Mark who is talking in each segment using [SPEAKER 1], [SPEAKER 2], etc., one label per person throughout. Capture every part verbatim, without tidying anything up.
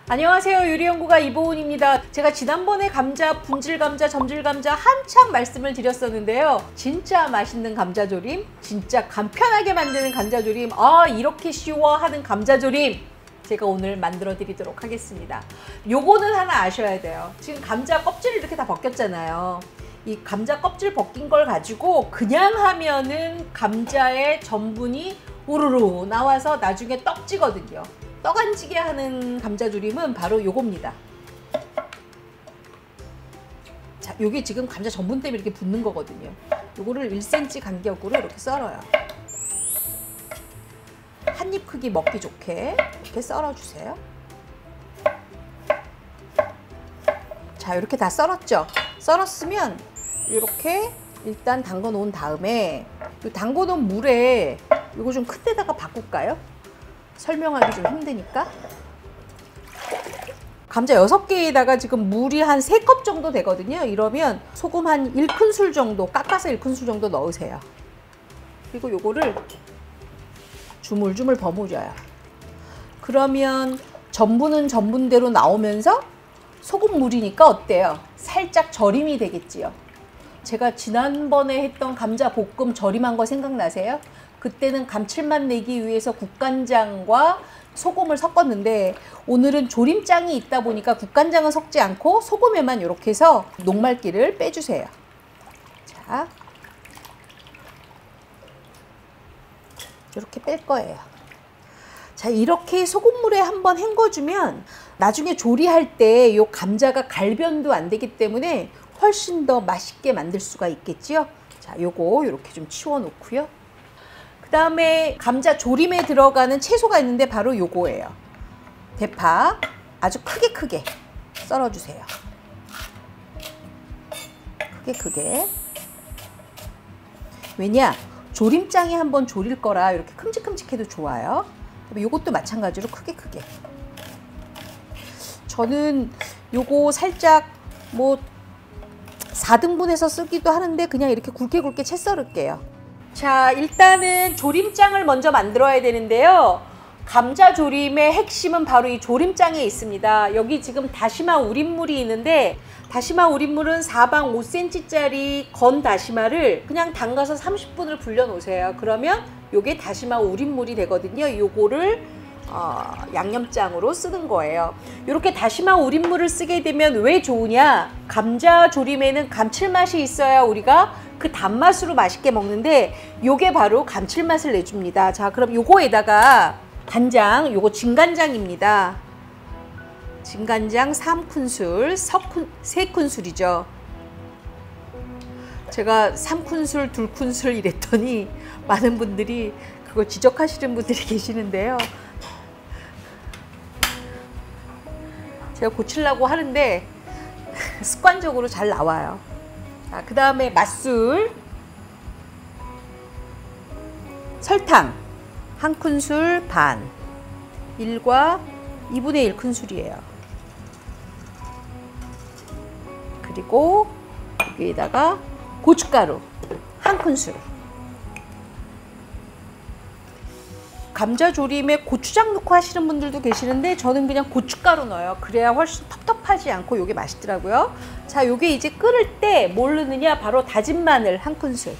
[SPEAKER 1] 안녕하세요. 요리연구가 이보은입니다. 제가 지난번에 감자, 분질 감자, 점질 감자 한참 말씀을 드렸었는데요. 진짜 맛있는 감자조림, 진짜 간편하게 만드는 감자조림, 아 이렇게 쉬워 하는 감자조림 제가 오늘 만들어 드리도록 하겠습니다. 요거는 하나 아셔야 돼요. 지금 감자 껍질을 이렇게 다 벗겼잖아요. 이 감자 껍질 벗긴 걸 가지고 그냥 하면은 감자의 전분이 우르르 나와서 나중에 떡지거든요. 떡 안 지게 하는 감자조림은 바로 요겁니다. 자, 요게 지금 감자 전분 때문에 이렇게 붙는 거거든요. 요거를 일 센티미터 간격으로 이렇게 썰어요. 한 입 크기 먹기 좋게 이렇게 썰어주세요. 자, 이렇게 다 썰었죠? 썰었으면 이렇게 일단 담궈 놓은 다음에 이 담궈 놓은 물에 이거 좀 큰 데다가 바꿀까요? 설명하기 좀 힘드니까. 감자 여섯 개에다가 지금 물이 한 세 컵 정도 되거든요. 이러면 소금 한 일 큰술 정도, 깎아서 일 큰술 정도 넣으세요. 그리고 요거를 주물주물 버무려요. 그러면 전분은 전분대로 나오면서 소금물이니까 어때요? 살짝 절임이 되겠지요. 제가 지난번에 했던 감자 볶음 절임한 거 생각나세요? 그때는 감칠맛 내기 위해서 국간장과 소금을 섞었는데 오늘은 조림장이 있다 보니까 국간장은 섞지 않고 소금에만 이렇게 해서 녹말기를 빼주세요. 자, 이렇게 뺄 거예요. 자, 이렇게 소금물에 한번 헹궈주면 나중에 조리할 때 이 감자가 갈변도 안 되기 때문에 훨씬 더 맛있게 만들 수가 있겠지요. 자, 요거 이렇게 좀 치워 놓고요. 그 다음에 감자 조림에 들어가는 채소가 있는데 바로 요거예요. 대파 아주 크게 크게 썰어주세요. 크게 크게. 왜냐? 조림장에 한번 졸일 거라 이렇게 큼직큼직해도 좋아요. 요것도 마찬가지로 크게 크게. 저는 요거 살짝 뭐 사 등분해서 쓰기도 하는데 그냥 이렇게 굵게 굵게 채 썰을게요. 자, 일단은 조림장을 먼저 만들어야 되는데요. 감자 조림의 핵심은 바로 이 조림장에 있습니다. 여기 지금 다시마 우린물이 있는데 다시마 우린물은 사방 오 센티미터짜리 건 다시마를 그냥 담가서 삼십 분을 불려 놓으세요. 그러면 요게 다시마 우린물이 되거든요. 요거를 어, 양념장으로 쓰는 거예요. 이렇게 다시마 우린물을 쓰게 되면 왜 좋으냐? 감자 조림에는 감칠맛이 있어야 우리가 그 단맛으로 맛있게 먹는데 요게 바로 감칠맛을 내줍니다. 자, 그럼 요거에다가 간장, 요거 진간장입니다. 진간장 삼 큰술, 세 큰술이죠. 제가 삼 큰술, 이 큰술 이랬더니 많은 분들이 그걸 지적하시는 분들이 계시는데요. 제가 고치려고 하는데 습관적으로 잘 나와요. 자, 그 다음에 맛술, 설탕 한 큰술 반, 일과 이분의 일 큰술이에요. 그리고 여기에다가 고춧가루 한 큰술. 감자 조림에 고추장 넣고 하시는 분들도 계시는데 저는 그냥 고춧가루 넣어요. 그래야 훨씬 텁텁하지 않고 요게 맛있더라고요. 자, 요게 이제 끓을 때 뭘 넣느냐? 바로 다진 마늘 한 큰술.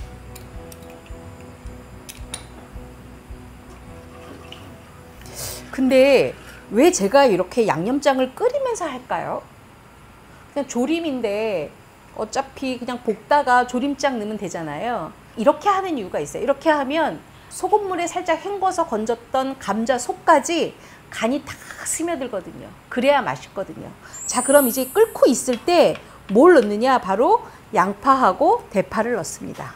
[SPEAKER 1] 근데 왜 제가 이렇게 양념장을 끓이면서 할까요? 그냥 조림인데 어차피 그냥 볶다가 조림장 넣으면 되잖아요. 이렇게 하는 이유가 있어요. 이렇게 하면 소금물에 살짝 헹궈서 건졌던 감자 속까지 간이 다 스며들거든요. 그래야 맛있거든요. 자, 그럼 이제 끓고 있을 때 뭘 넣느냐? 바로 양파하고 대파를 넣습니다.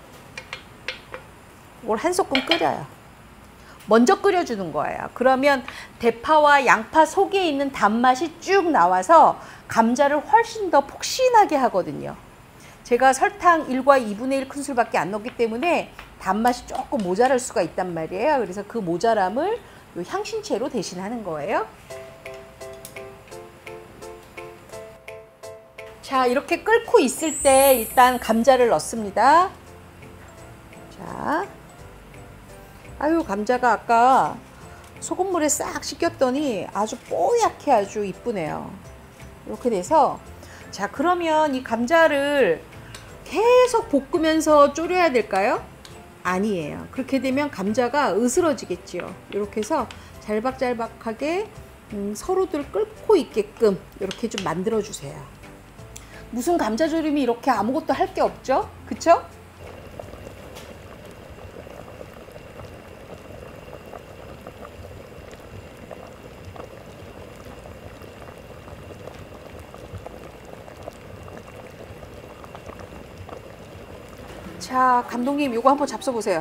[SPEAKER 1] 이걸 한 소끔 끓여요. 먼저 끓여주는 거예요. 그러면 대파와 양파 속에 있는 단맛이 쭉 나와서 감자를 훨씬 더 폭신하게 하거든요. 제가 설탕 일과 이분의 일 큰술밖에 안 넣기 때문에 단맛이 조금 모자랄 수가 있단 말이에요. 그래서 그 모자람을 요 향신채로 대신하는 거예요. 자, 이렇게 끓고 있을 때 일단 감자를 넣습니다. 자, 아유, 감자가 아까 소금물에 싹 씻겼더니 아주 뽀얗게 아주 이쁘네요. 이렇게 돼서, 자, 그러면 이 감자를 계속 볶으면서 졸여야 될까요? 아니에요. 그렇게 되면 감자가 으스러지겠지요. 이렇게 해서 잘박잘박하게 음, 서로들 끓고 있게끔 이렇게 좀 만들어 주세요. 무슨 감자조림이 이렇게 아무것도 할 게 없죠? 그쵸? 자, 감독님 이거 한번 잡숴보세요.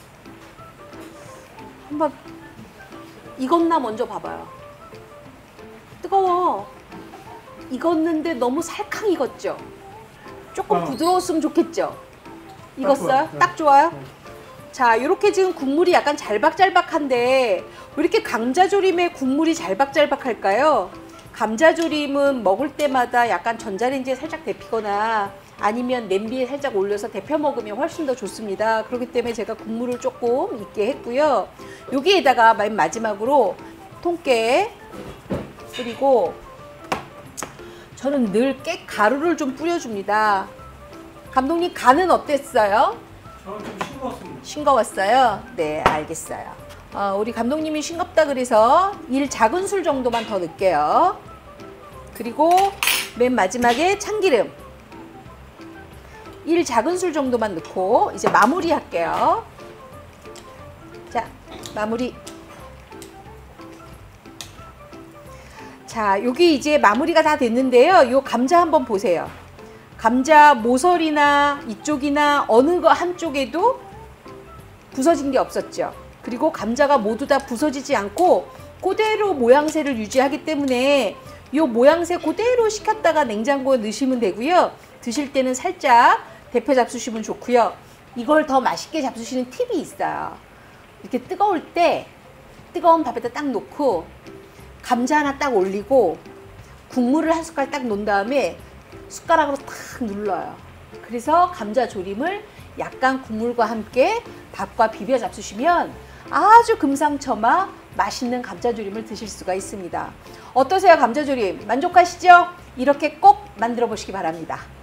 [SPEAKER 1] 한번 익었나 먼저 봐봐요. 뜨거워. 익었는데 너무 살캉 익었죠? 조금
[SPEAKER 2] 어.
[SPEAKER 1] 부드러웠으면 좋겠죠? 익었어요?
[SPEAKER 2] 좋아요.
[SPEAKER 1] 딱 좋아요?
[SPEAKER 2] 네.
[SPEAKER 1] 자, 이렇게 지금 국물이 약간 잘박잘박한데 왜 이렇게 감자조림에 국물이 잘박잘박할까요? 감자조림은 먹을 때마다 약간 전자레인지에 살짝 데피거나 아니면 냄비에 살짝 올려서 데펴 먹으면 훨씬 더 좋습니다. 그렇기 때문에 제가 국물을 조금 있게 했고요. 여기에다가 맨 마지막으로 통깨 뿌리고, 저는 늘 깨 가루를 좀 뿌려줍니다. 감독님, 간은 어땠어요?
[SPEAKER 2] 저는 좀 싱거웠습니다.
[SPEAKER 1] 싱거웠어요? 네, 알겠어요. 어, 우리 감독님이 싱겁다 그래서 일 작은 술 정도만 더 넣을게요. 그리고 맨 마지막에 참기름 일 작은 술 정도만 넣고 이제 마무리 할게요. 자, 마무리. 자, 여기 이제 마무리가 다 됐는데요. 요 감자 한번 보세요. 감자 모서리나 이쪽이나 어느 거 한쪽에도 부서진 게 없었죠. 그리고 감자가 모두 다 부서지지 않고 그대로 모양새를 유지하기 때문에 이 모양새 그대로 식혔다가 냉장고에 넣으시면 되고요. 드실 때는 살짝 데펴 잡수시면 좋고요. 이걸 더 맛있게 잡수시는 팁이 있어요. 이렇게 뜨거울 때 뜨거운 밥에다 딱 놓고 감자 하나 딱 올리고 국물을 한 숟갈 딱 놓은 다음에 숟가락으로 탁 눌러요. 그래서 감자 조림을 약간 국물과 함께 밥과 비벼 잡수시면 아주 금상첨화 맛있는 감자조림을 드실 수가 있습니다. 어떠세요, 감자조림? 만족하시죠? 이렇게 꼭 만들어 보시기 바랍니다.